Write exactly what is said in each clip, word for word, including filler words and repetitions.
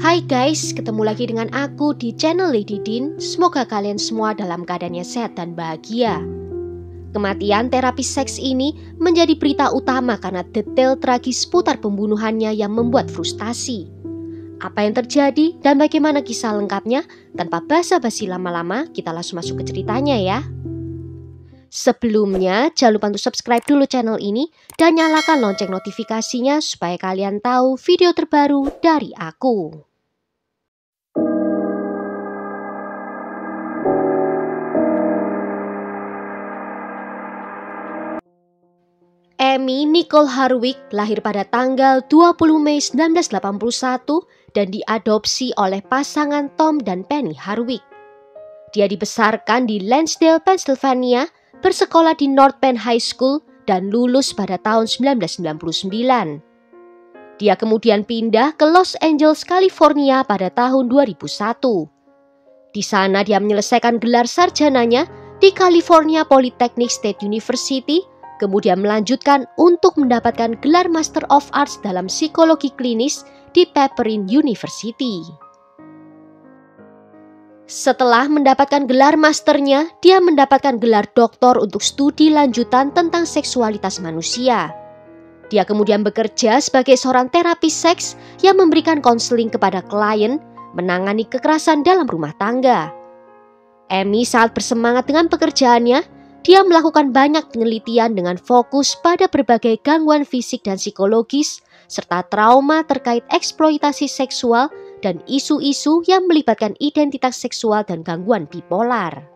Hai guys, ketemu lagi dengan aku di channel Lady Din. Semoga kalian semua dalam keadaannya sehat dan bahagia. Kematian terapis seks ini menjadi berita utama karena detail tragis seputar pembunuhannya yang membuat frustasi. Apa yang terjadi dan bagaimana kisah lengkapnya? Tanpa basa-basi lama-lama, kita langsung masuk ke ceritanya ya. Sebelumnya, jangan lupa untuk subscribe dulu channel ini dan nyalakan lonceng notifikasinya supaya kalian tahu video terbaru dari aku. Amy Nicole Hardwick lahir pada tanggal dua puluh Mei seribu sembilan ratus delapan puluh satu dan diadopsi oleh pasangan Tom dan Penny Hardwick. Dia dibesarkan di Lansdale, Pennsylvania, bersekolah di North Penn High School dan lulus pada tahun seribu sembilan ratus sembilan puluh sembilan. Dia kemudian pindah ke Los Angeles, California pada tahun dua ribu satu. Di sana dia menyelesaikan gelar sarjananya di California Polytechnic State University, kemudian melanjutkan untuk mendapatkan gelar Master of Arts dalam psikologi klinis di Pepperdine University. Setelah mendapatkan gelar masternya, dia mendapatkan gelar doktor untuk studi lanjutan tentang seksualitas manusia. Dia kemudian bekerja sebagai seorang terapis seks yang memberikan konseling kepada klien menangani kekerasan dalam rumah tangga. Amy sangat bersemangat dengan pekerjaannya. Dia melakukan banyak penelitian dengan fokus pada berbagai gangguan fisik dan psikologis, serta trauma terkait eksploitasi seksual dan isu-isu yang melibatkan identitas seksual dan gangguan bipolar.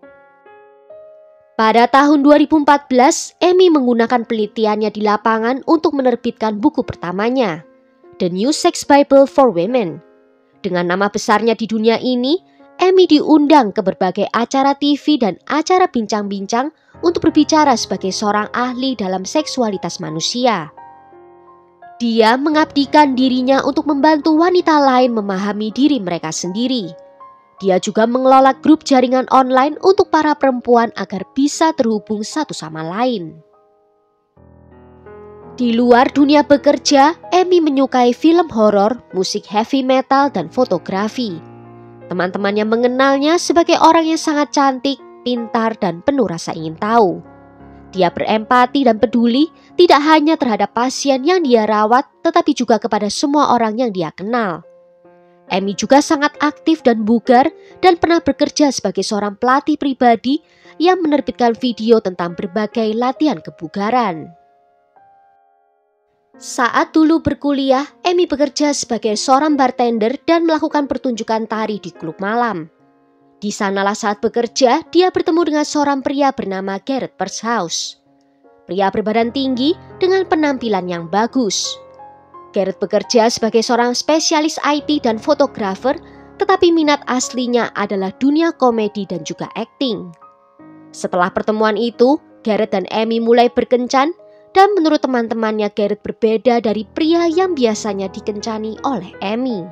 Pada tahun dua ribu empat belas, Amy menggunakan penelitiannya di lapangan untuk menerbitkan buku pertamanya, The New Sex Bible for Women. Dengan nama besarnya di dunia ini, Amy diundang ke berbagai acara T V dan acara bincang-bincang untuk berbicara sebagai seorang ahli dalam seksualitas manusia. Dia mengabdikan dirinya untuk membantu wanita lain memahami diri mereka sendiri. Dia juga mengelola grup jaringan online untuk para perempuan agar bisa terhubung satu sama lain. Di luar dunia bekerja, Amy menyukai film horor, musik heavy metal, dan fotografi. Teman-temannya mengenalnya sebagai orang yang sangat cantik, pintar, dan penuh rasa ingin tahu. Dia berempati dan peduli tidak hanya terhadap pasien yang dia rawat, tetapi juga kepada semua orang yang dia kenal. Amy juga sangat aktif dan bugar dan pernah bekerja sebagai seorang pelatih pribadi yang menerbitkan video tentang berbagai latihan kebugaran. Saat dulu berkuliah, Amy bekerja sebagai seorang bartender dan melakukan pertunjukan tari di klub malam. Di sanalah saat bekerja, dia bertemu dengan seorang pria bernama Garrett Pershouse. Pria berbadan tinggi dengan penampilan yang bagus. Garrett bekerja sebagai seorang spesialis I T dan fotografer, tetapi minat aslinya adalah dunia komedi dan juga akting. Setelah pertemuan itu, Garrett dan Amy mulai berkencan. Dan menurut teman-temannya, Garrett berbeda dari pria yang biasanya dikencani oleh Amy.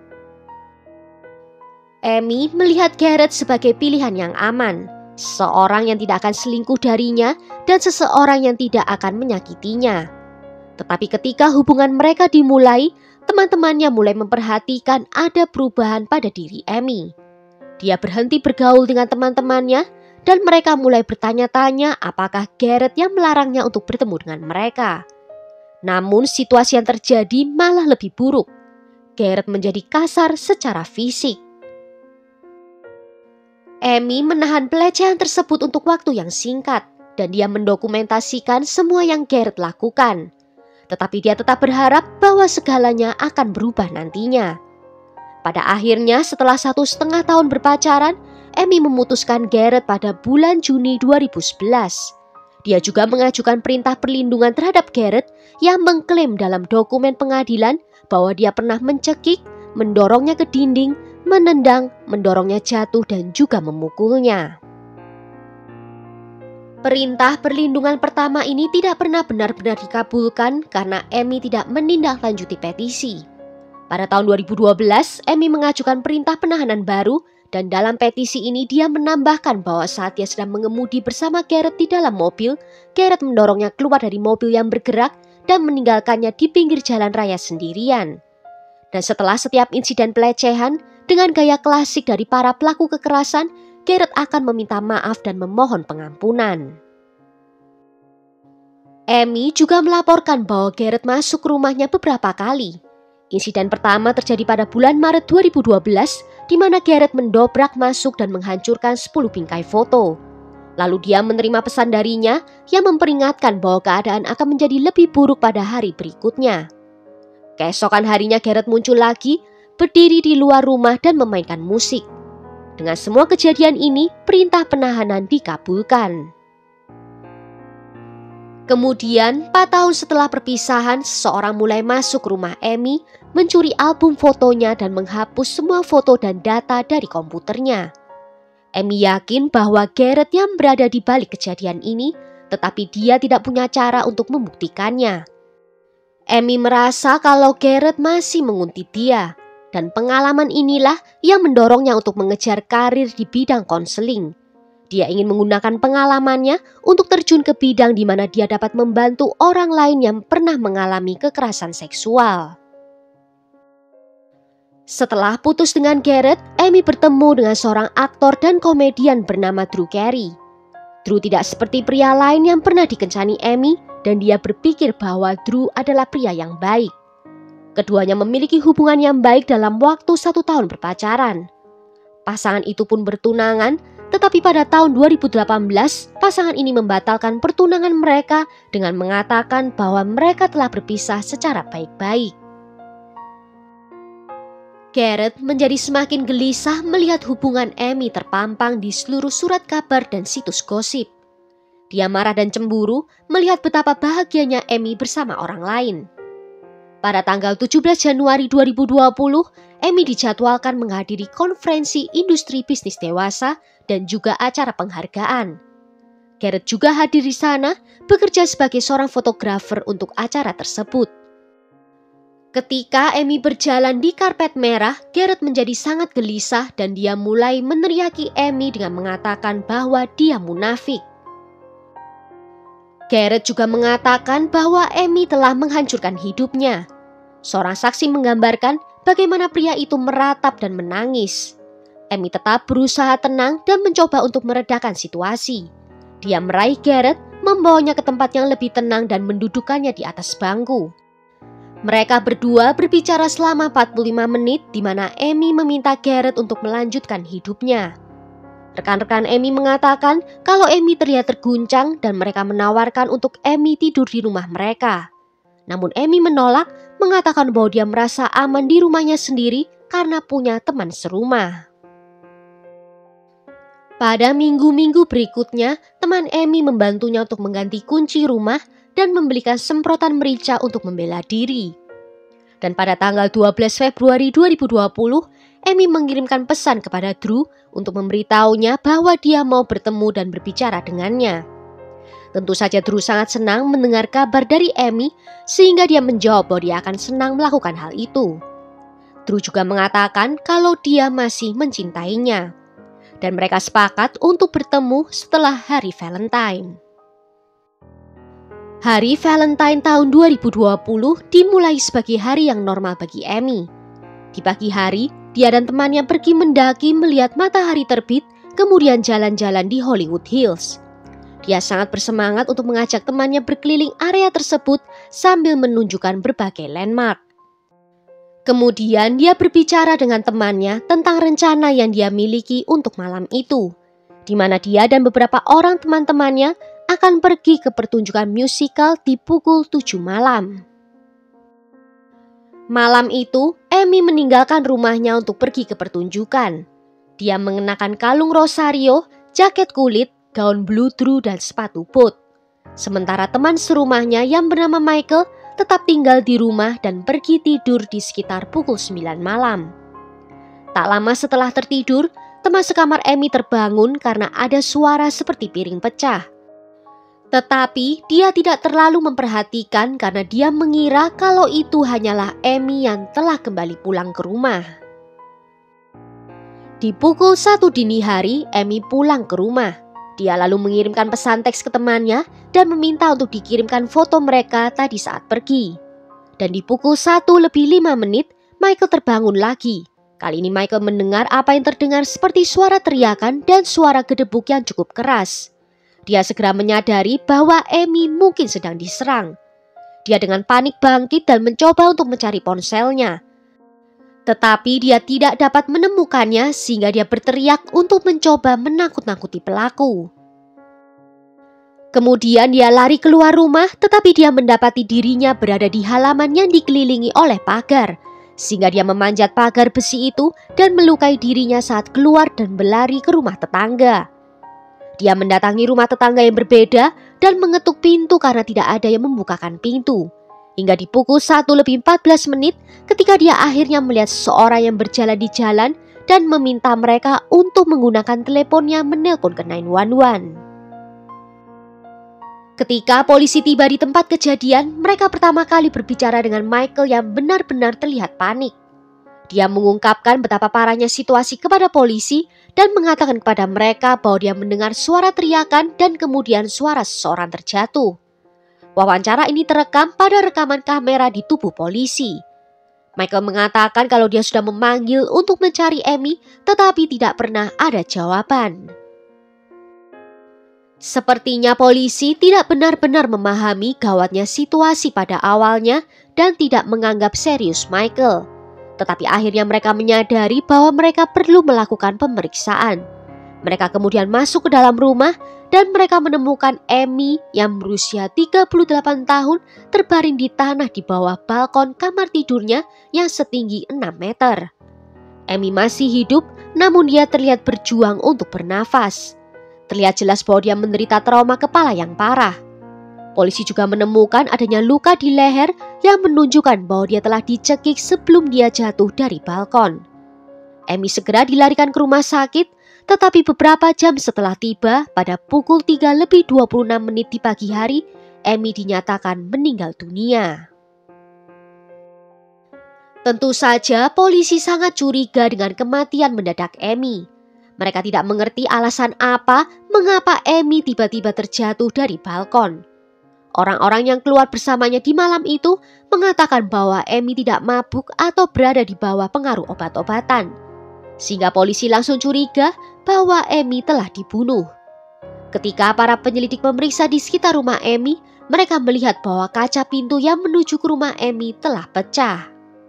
Amy melihat Garrett sebagai pilihan yang aman, seorang yang tidak akan selingkuh darinya dan seseorang yang tidak akan menyakitinya. Tetapi ketika hubungan mereka dimulai, teman-temannya mulai memperhatikan ada perubahan pada diri Amy. Dia berhenti bergaul dengan teman-temannya, dan mereka mulai bertanya-tanya apakah Garrett yang melarangnya untuk bertemu dengan mereka. Namun situasi yang terjadi malah lebih buruk. Garrett menjadi kasar secara fisik. Amy menahan pelecehan tersebut untuk waktu yang singkat dan dia mendokumentasikan semua yang Garrett lakukan. Tetapi dia tetap berharap bahwa segalanya akan berubah nantinya. Pada akhirnya setelah satu setengah tahun berpacaran, Amy memutuskan Garrett pada bulan Juni dua ribu sebelas. Dia juga mengajukan perintah perlindungan terhadap Garrett yang mengklaim dalam dokumen pengadilan bahwa dia pernah mencekik, mendorongnya ke dinding, menendang, mendorongnya jatuh dan juga memukulnya. Perintah perlindungan pertama ini tidak pernah benar-benar dikabulkan karena Amy tidak menindaklanjuti petisi. Pada tahun dua ribu dua belas, Amy mengajukan perintah penahanan baru. Dan dalam petisi ini dia menambahkan bahwa saat dia sedang mengemudi bersama Garrett di dalam mobil, Garrett mendorongnya keluar dari mobil yang bergerak dan meninggalkannya di pinggir jalan raya sendirian. Dan setelah setiap insiden pelecehan, dengan gaya klasik dari para pelaku kekerasan, Garrett akan meminta maaf dan memohon pengampunan. Amy juga melaporkan bahwa Garrett masuk rumahnya beberapa kali. Insiden pertama terjadi pada bulan Maret dua ribu dua belas, di mana Garrett mendobrak masuk dan menghancurkan sepuluh bingkai foto. Lalu dia menerima pesan darinya yang memperingatkan bahwa keadaan akan menjadi lebih buruk pada hari berikutnya. Keesokan harinya Garrett muncul lagi, berdiri di luar rumah dan memainkan musik. Dengan semua kejadian ini, perintah penahanan dikabulkan. Kemudian, empat tahun setelah perpisahan, seseorang mulai masuk rumah Amy, mencuri album fotonya dan menghapus semua foto dan data dari komputernya. Amy yakin bahwa Garrett yang berada di balik kejadian ini, tetapi dia tidak punya cara untuk membuktikannya. Amy merasa kalau Garrett masih menguntit dia, dan pengalaman inilah yang mendorongnya untuk mengejar karir di bidang konseling. Dia ingin menggunakan pengalamannya untuk terjun ke bidang di mana dia dapat membantu orang lain yang pernah mengalami kekerasan seksual. Setelah putus dengan Garrett, Amy bertemu dengan seorang aktor dan komedian bernama Drew Carey. Drew tidak seperti pria lain yang pernah dikencani Amy, dan dia berpikir bahwa Drew adalah pria yang baik. Keduanya memiliki hubungan yang baik dalam waktu satu tahun berpacaran. Pasangan itu pun bertunangan, tetapi pada tahun dua ribu delapan belas, pasangan ini membatalkan pertunangan mereka dengan mengatakan bahwa mereka telah berpisah secara baik-baik. Garrett menjadi semakin gelisah melihat hubungan Amy terpampang di seluruh surat kabar dan situs gosip. Dia marah dan cemburu melihat betapa bahagianya Amy bersama orang lain. Pada tanggal tujuh belas Januari dua ribu dua puluh, Amy dijadwalkan menghadiri konferensi industri bisnis dewasa dan juga acara penghargaan. Garrett juga hadir di sana, bekerja sebagai seorang fotografer untuk acara tersebut. Ketika Amy berjalan di karpet merah, Garrett menjadi sangat gelisah dan dia mulai meneriaki Amy dengan mengatakan bahwa dia munafik. Garrett juga mengatakan bahwa Amy telah menghancurkan hidupnya. Seorang saksi menggambarkan bagaimana pria itu meratap dan menangis. Amy tetap berusaha tenang dan mencoba untuk meredakan situasi. Dia meraih Garrett, membawanya ke tempat yang lebih tenang dan mendudukkannya di atas bangku. Mereka berdua berbicara selama empat puluh lima menit di mana Amy meminta Garrett untuk melanjutkan hidupnya. Rekan-rekan Amy mengatakan kalau Amy terlihat terguncang dan mereka menawarkan untuk Amy tidur di rumah mereka. Namun Amy menolak, mengatakan bahwa dia merasa aman di rumahnya sendiri karena punya teman serumah. Pada minggu-minggu berikutnya, teman Amy membantunya untuk mengganti kunci rumah dan membelikan semprotan merica untuk membela diri. Dan pada tanggal dua belas Februari dua ribu dua puluh, Amy mengirimkan pesan kepada Drew untuk memberitahunya bahwa dia mau bertemu dan berbicara dengannya. Tentu saja Drew sangat senang mendengar kabar dari Amy, sehingga dia menjawab bahwa dia akan senang melakukan hal itu. Drew juga mengatakan kalau dia masih mencintainya. Dan mereka sepakat untuk bertemu setelah hari Valentine. Hari Valentine tahun dua ribu dua puluh dimulai sebagai hari yang normal bagi Amy. Di pagi hari, dia dan temannya pergi mendaki melihat matahari terbit, kemudian jalan-jalan di Hollywood Hills. Dia sangat bersemangat untuk mengajak temannya berkeliling area tersebut sambil menunjukkan berbagai landmark. Kemudian dia berbicara dengan temannya tentang rencana yang dia miliki untuk malam itu, di mana dia dan beberapa orang teman-temannya akan pergi ke pertunjukan musikal di pukul tujuh malam. Malam itu, Amy meninggalkan rumahnya untuk pergi ke pertunjukan. Dia mengenakan kalung rosario, jaket kulit, gaun bludru dan sepatu bot. Sementara teman serumahnya yang bernama Michael tetap tinggal di rumah dan pergi tidur di sekitar pukul sembilan malam. Tak lama setelah tertidur, teman sekamar Amy terbangun karena ada suara seperti piring pecah. Tetapi dia tidak terlalu memperhatikan karena dia mengira kalau itu hanyalah Amy yang telah kembali pulang ke rumah. Di pukul satu dini hari, Amy pulang ke rumah. Dia lalu mengirimkan pesan teks ke temannya dan meminta untuk dikirimkan foto mereka tadi saat pergi. Dan di pukul satu lebih lima menit, Michael terbangun lagi. Kali ini Michael mendengar apa yang terdengar seperti suara teriakan dan suara gedebuk yang cukup keras. Dia segera menyadari bahwa Amy mungkin sedang diserang. Dia dengan panik bangkit dan mencoba untuk mencari ponselnya. Tetapi dia tidak dapat menemukannya sehingga dia berteriak untuk mencoba menakut-nakuti pelaku. Kemudian dia lari keluar rumah, tetapi dia mendapati dirinya berada di halaman yang dikelilingi oleh pagar. Sehingga dia memanjat pagar besi itu dan melukai dirinya saat keluar dan berlari ke rumah tetangga. Dia mendatangi rumah tetangga yang berbeda dan mengetuk pintu karena tidak ada yang membukakan pintu. Hingga di pukul satu lebih empat belas menit ketika dia akhirnya melihat seseorang yang berjalan di jalan dan meminta mereka untuk menggunakan teleponnya menelpon ke sembilan satu satu. Ketika polisi tiba di tempat kejadian, mereka pertama kali berbicara dengan Michael yang benar-benar terlihat panik. Dia mengungkapkan betapa parahnya situasi kepada polisi dan mengatakan kepada mereka bahwa dia mendengar suara teriakan dan kemudian suara seseorang terjatuh. Wawancara ini terekam pada rekaman kamera di tubuh polisi. Michael mengatakan kalau dia sudah memanggil untuk mencari Amy, tetapi tidak pernah ada jawaban. Sepertinya polisi tidak benar-benar memahami gawatnya situasi pada awalnya dan tidak menganggap serius Michael. Tetapi akhirnya mereka menyadari bahwa mereka perlu melakukan pemeriksaan. Mereka kemudian masuk ke dalam rumah dan mereka menemukan Amy yang berusia tiga puluh delapan tahun terbaring di tanah di bawah balkon kamar tidurnya yang setinggi enam meter. Amy masih hidup, namun dia terlihat berjuang untuk bernafas. Terlihat jelas bahwa dia menderita trauma kepala yang parah. Polisi juga menemukan adanya luka di leher yang menunjukkan bahwa dia telah dicekik sebelum dia jatuh dari balkon. Amy segera dilarikan ke rumah sakit, tetapi beberapa jam setelah tiba pada pukul tiga lebih dua puluh enam menit di pagi hari, Amy dinyatakan meninggal dunia. Tentu saja polisi sangat curiga dengan kematian mendadak Amy. Mereka tidak mengerti alasan apa mengapa Amy tiba-tiba terjatuh dari balkon. Orang-orang yang keluar bersamanya di malam itu mengatakan bahwa Amy tidak mabuk atau berada di bawah pengaruh obat-obatan. Sehingga polisi langsung curiga bahwa Amy telah dibunuh. Ketika para penyelidik memeriksa di sekitar rumah Amy, mereka melihat bahwa kaca pintu yang menuju ke rumah Amy telah pecah.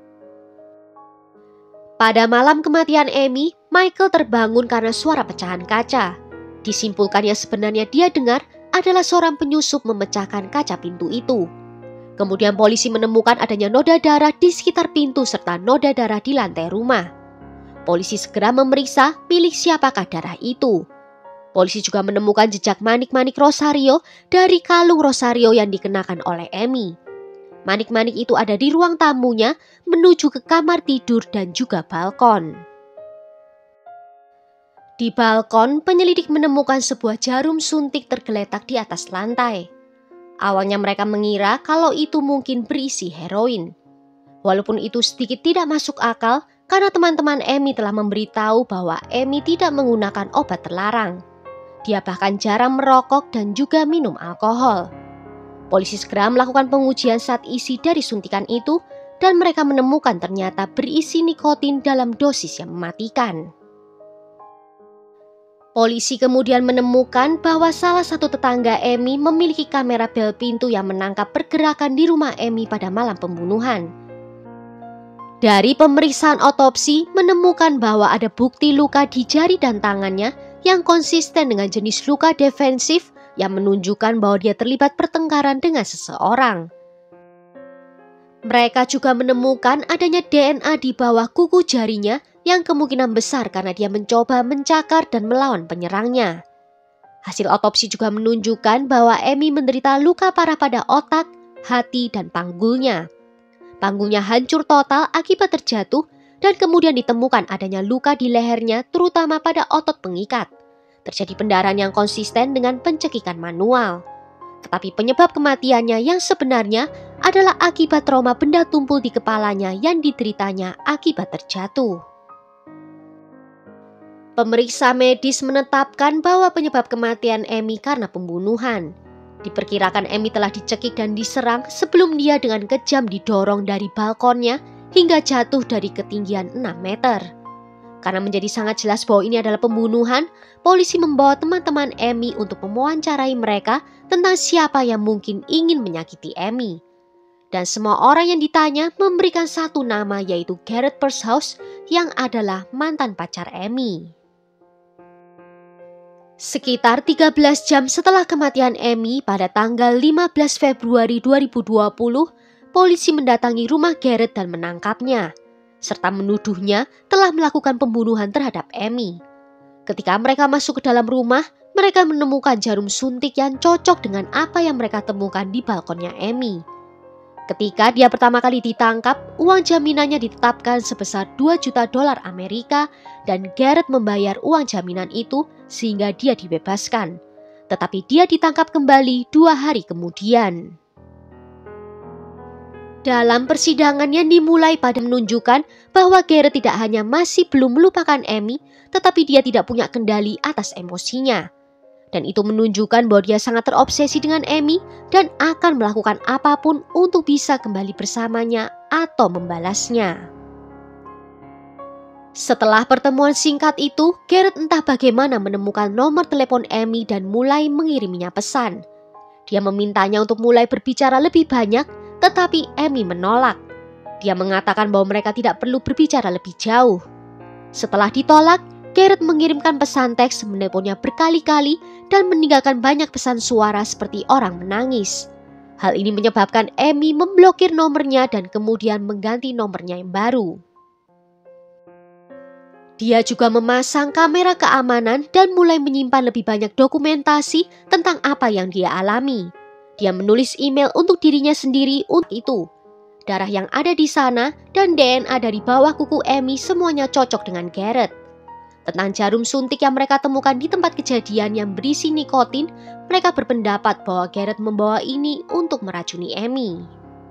Pada malam kematian Amy, Michael terbangun karena suara pecahan kaca. Disimpulkannya sebenarnya dia dengar adalah seorang penyusup memecahkan kaca pintu itu. Kemudian polisi menemukan adanya noda darah di sekitar pintu serta noda darah di lantai rumah. Polisi segera memeriksa milik siapakah darah itu. Polisi juga menemukan jejak manik-manik rosario dari kalung rosario yang dikenakan oleh Amy. Manik-manik itu ada di ruang tamunya menuju ke kamar tidur dan juga balkon. Di balkon, penyelidik menemukan sebuah jarum suntik tergeletak di atas lantai. Awalnya mereka mengira kalau itu mungkin berisi heroin. Walaupun itu sedikit tidak masuk akal karena teman-teman Amy telah memberitahu bahwa Amy tidak menggunakan obat terlarang. Dia bahkan jarang merokok dan juga minum alkohol. Polisi segera melakukan pengujian saat isi dari suntikan itu dan mereka menemukan ternyata berisi nikotin dalam dosis yang mematikan. Polisi kemudian menemukan bahwa salah satu tetangga Amy memiliki kamera bel pintu yang menangkap pergerakan di rumah Amy pada malam pembunuhan. Dari pemeriksaan otopsi menemukan bahwa ada bukti luka di jari dan tangannya yang konsisten dengan jenis luka defensif yang menunjukkan bahwa dia terlibat pertengkaran dengan seseorang. Mereka juga menemukan adanya D N A di bawah kuku jarinya yang kemungkinan besar karena dia mencoba mencakar dan melawan penyerangnya. Hasil otopsi juga menunjukkan bahwa Amy menderita luka parah pada otak, hati, dan panggulnya. Panggulnya hancur total akibat terjatuh dan kemudian ditemukan adanya luka di lehernya terutama pada otot pengikat. Terjadi pendarahan yang konsisten dengan pencekikan manual. Tetapi penyebab kematiannya yang sebenarnya adalah akibat trauma benda tumpul di kepalanya yang dideritanya akibat terjatuh. Pemeriksa medis menetapkan bahwa penyebab kematian Amy karena pembunuhan. Diperkirakan Amy telah dicekik dan diserang sebelum dia dengan kejam didorong dari balkonnya hingga jatuh dari ketinggian enam meter. Karena menjadi sangat jelas bahwa ini adalah pembunuhan, polisi membawa teman-teman Amy untuk mewawancarai mereka tentang siapa yang mungkin ingin menyakiti Amy. Dan semua orang yang ditanya memberikan satu nama, yaitu Garrett Pershouse yang adalah mantan pacar Amy. Sekitar tiga belas jam setelah kematian Amy pada tanggal lima belas Februari dua ribu dua puluh, polisi mendatangi rumah Garrett dan menangkapnya, serta menuduhnya telah melakukan pembunuhan terhadap Amy. Ketika mereka masuk ke dalam rumah, mereka menemukan jarum suntik yang cocok dengan apa yang mereka temukan di balkonnya Amy. Ketika dia pertama kali ditangkap, uang jaminannya ditetapkan sebesar dua juta dolar Amerika dan Garrett membayar uang jaminan itu sehingga dia dibebaskan. Tetapi dia ditangkap kembali dua hari kemudian. Dalam persidangan yang dimulai pada menunjukkan bahwa Garrett tidak hanya masih belum melupakan Amy, tetapi dia tidak punya kendali atas emosinya. Dan itu menunjukkan bahwa dia sangat terobsesi dengan Amy dan akan melakukan apapun untuk bisa kembali bersamanya atau membalasnya. Setelah pertemuan singkat itu, Garrett entah bagaimana menemukan nomor telepon Amy dan mulai mengiriminya pesan. Dia memintanya untuk mulai berbicara lebih banyak, tetapi Amy menolak. Dia mengatakan bahwa mereka tidak perlu berbicara lebih jauh. Setelah ditolak, Garrett mengirimkan pesan teks, menelponnya berkali-kali dan meninggalkan banyak pesan suara seperti orang menangis. Hal ini menyebabkan Amy memblokir nomornya dan kemudian mengganti nomornya yang baru. Dia juga memasang kamera keamanan dan mulai menyimpan lebih banyak dokumentasi tentang apa yang dia alami. Dia menulis email untuk dirinya sendiri untuk itu. Darah yang ada di sana dan D N A dari bawah kuku Amy semuanya cocok dengan Garrett. Tentang jarum suntik yang mereka temukan di tempat kejadian yang berisi nikotin, mereka berpendapat bahwa Garrett membawa ini untuk meracuni Amy.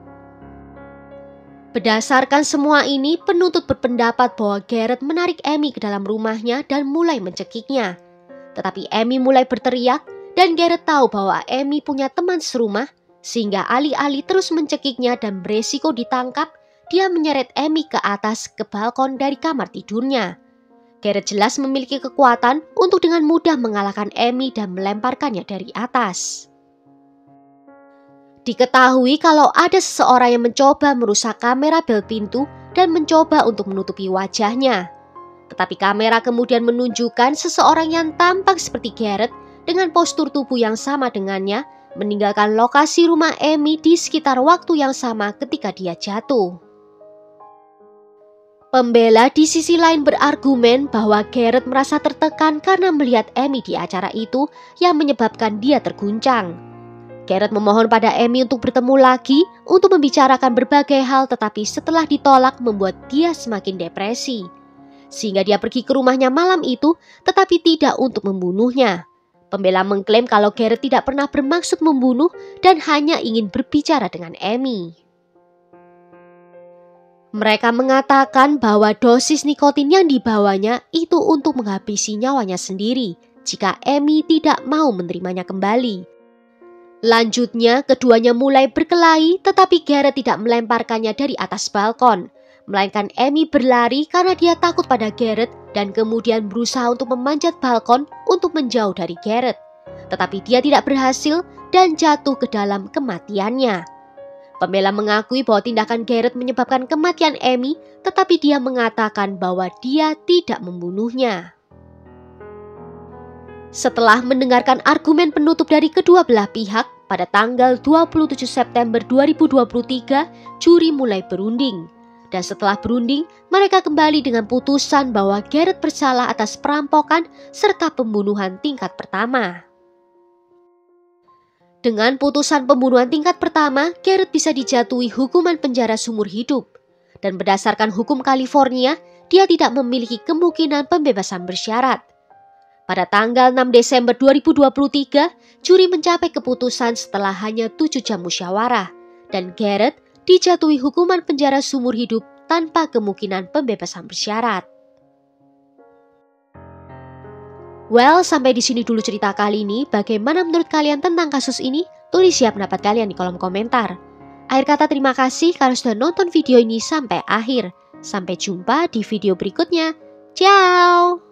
Berdasarkan semua ini, penuntut berpendapat bahwa Garrett menarik Amy ke dalam rumahnya dan mulai mencekiknya. Tetapi Amy mulai berteriak dan Garrett tahu bahwa Amy punya teman serumah, sehingga alih-alih terus mencekiknya dan beresiko ditangkap, dia menyeret Amy ke atas ke balkon dari kamar tidurnya. Garrett jelas memiliki kekuatan untuk dengan mudah mengalahkan Amy dan melemparkannya dari atas. Diketahui kalau ada seseorang yang mencoba merusak kamera bel pintu dan mencoba untuk menutupi wajahnya. Tetapi kamera kemudian menunjukkan seseorang yang tampak seperti Garrett dengan postur tubuh yang sama dengannya meninggalkan lokasi rumah Amy di sekitar waktu yang sama ketika dia jatuh. Pembela di sisi lain berargumen bahwa Garrett merasa tertekan karena melihat Amy di acara itu yang menyebabkan dia terguncang. Garrett memohon pada Amy untuk bertemu lagi untuk membicarakan berbagai hal, tetapi setelah ditolak membuat dia semakin depresi. Sehingga dia pergi ke rumahnya malam itu tetapi tidak untuk membunuhnya. Pembela mengklaim kalau Garrett tidak pernah bermaksud membunuh dan hanya ingin berbicara dengan Amy. Mereka mengatakan bahwa dosis nikotin yang dibawanya itu untuk menghabisi nyawanya sendiri jika Amy tidak mau menerimanya kembali. Lanjutnya, keduanya mulai berkelahi tetapi Garrett tidak melemparkannya dari atas balkon, melainkan Amy berlari karena dia takut pada Garrett dan kemudian berusaha untuk memanjat balkon untuk menjauh dari Garrett. Tetapi dia tidak berhasil dan jatuh ke dalam kematiannya. Pembela mengakui bahwa tindakan Garrett menyebabkan kematian Amy, tetapi dia mengatakan bahwa dia tidak membunuhnya. Setelah mendengarkan argumen penutup dari kedua belah pihak, pada tanggal dua puluh tujuh September dua ribu dua puluh tiga, juri mulai berunding. Dan setelah berunding, mereka kembali dengan putusan bahwa Garrett bersalah atas perampokan serta pembunuhan tingkat pertama. Dengan putusan pembunuhan tingkat pertama, Garrett bisa dijatuhi hukuman penjara seumur hidup. Dan berdasarkan hukum California, dia tidak memiliki kemungkinan pembebasan bersyarat. Pada tanggal enam Desember dua ribu dua puluh tiga, juri mencapai keputusan setelah hanya tujuh jam musyawarah. Dan Garrett dijatuhi hukuman penjara seumur hidup tanpa kemungkinan pembebasan bersyarat. Well, sampai di sini dulu cerita kali ini. Bagaimana menurut kalian tentang kasus ini? Tulis ya pendapat kalian di kolom komentar. Akhir kata terima kasih karena sudah nonton video ini sampai akhir. Sampai jumpa di video berikutnya. Ciao!